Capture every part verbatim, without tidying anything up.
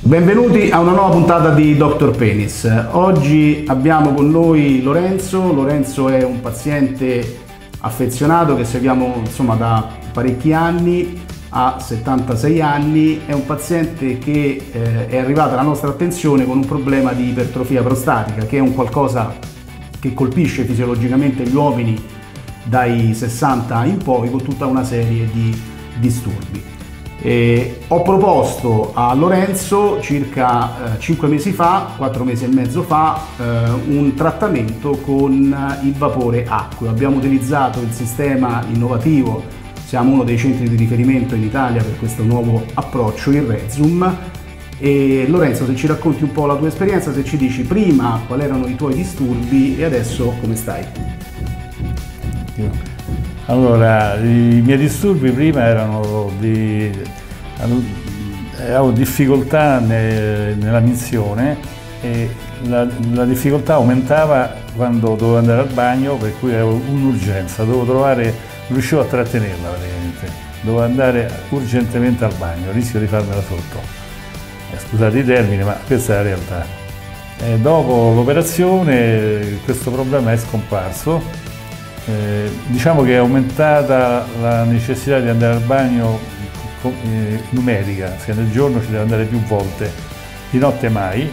Benvenuti a una nuova puntata di Doctor Penis. Oggi abbiamo con noi Lorenzo. Lorenzo è un paziente affezionato che seguiamo insomma da parecchi anni, ha settantasei anni, è un paziente che eh, è arrivato alla nostra attenzione con un problema di ipertrofia prostatica, che è un qualcosa che colpisce fisiologicamente gli uomini dai sessanta in poi con tutta una serie di disturbi. E ho proposto a Lorenzo circa eh, cinque mesi fa, quattro mesi e mezzo fa, eh, un trattamento con il vapore acqueo. Abbiamo utilizzato il sistema innovativo, siamo uno dei centri di riferimento in Italia per questo nuovo approccio, il Rezum. E Lorenzo, se ci racconti un po' la tua esperienza, se ci dici prima quali erano i tuoi disturbi e adesso come stai? Allora, i miei disturbi prima erano di... avevo difficoltà ne, nella minzione e la, la difficoltà aumentava quando dovevo andare al bagno, per cui avevo un'urgenza, dovevo trovare, non riuscivo a trattenerla praticamente, dovevo andare urgentemente al bagno, rischio di farmela sotto. Eh, scusate i termini, ma questa è la realtà. E dopo l'operazione questo problema è scomparso. Eh, diciamo che è aumentata la necessità di andare al bagno eh, numerica, se nel giorno ci deve andare più volte, di notte mai,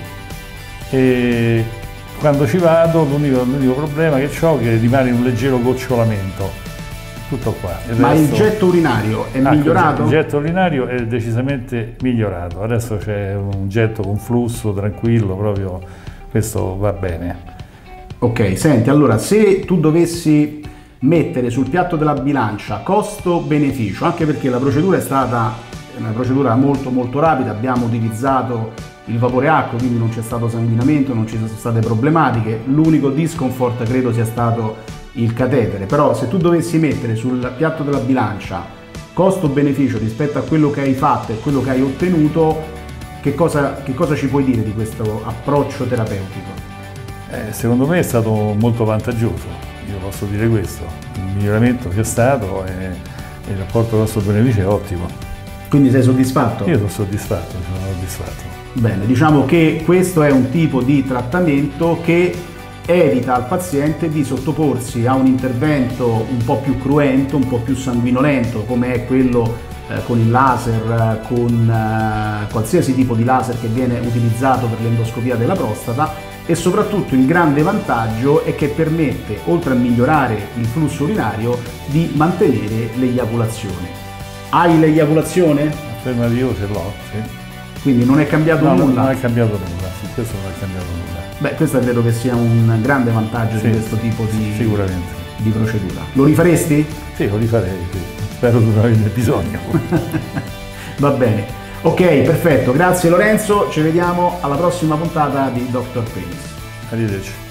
e quando ci vado l'unico, l'unico problema che ho è che rimane un leggero gocciolamento, tutto qua. Il Ma resto... il getto urinario è ah, migliorato? Il getto urinario è decisamente migliorato, adesso c'è un getto con flusso tranquillo, proprio questo va bene. Ok, senti, allora se tu dovessi mettere sul piatto della bilancia costo-beneficio, anche perché la procedura è stata una procedura molto molto rapida, abbiamo utilizzato il vapore acqueo, quindi non c'è stato sanguinamento, non ci sono state problematiche, l'unico discomfort credo sia stato il catetere, però se tu dovessi mettere sul piatto della bilancia costo-beneficio rispetto a quello che hai fatto e quello che hai ottenuto, che cosa, che cosa ci puoi dire di questo approccio terapeutico? Eh, secondo me è stato molto vantaggioso, io posso dire questo, il miglioramento c'è stato e, e il rapporto costo-beneficio è ottimo. Quindi sei soddisfatto? Io sono soddisfatto, sono soddisfatto. Bene, diciamo che questo è un tipo di trattamento che evita al paziente di sottoporsi a un intervento un po' più cruento, un po' più sanguinolento, come è quello eh, con il laser, con eh, qualsiasi tipo di laser che viene utilizzato per l'endoscopia della prostata. E soprattutto il grande vantaggio è che permette, oltre a migliorare il flusso urinario, di mantenere l'eiaculazione. Hai l'eiaculazione? Afferma io ce l'ho, sì. Quindi non è cambiato no, nulla? Non è cambiato nulla, su questo non è cambiato nulla. Beh, questo credo che sia un grande vantaggio sì, di questo tipo di, sicuramente. di procedura. Lo rifaresti? Sì, lo rifarei, sì. Spero di non averne bisogno. Va bene. Ok, perfetto, grazie Lorenzo, ci vediamo alla prossima puntata di Doctor Penis. Arrivederci.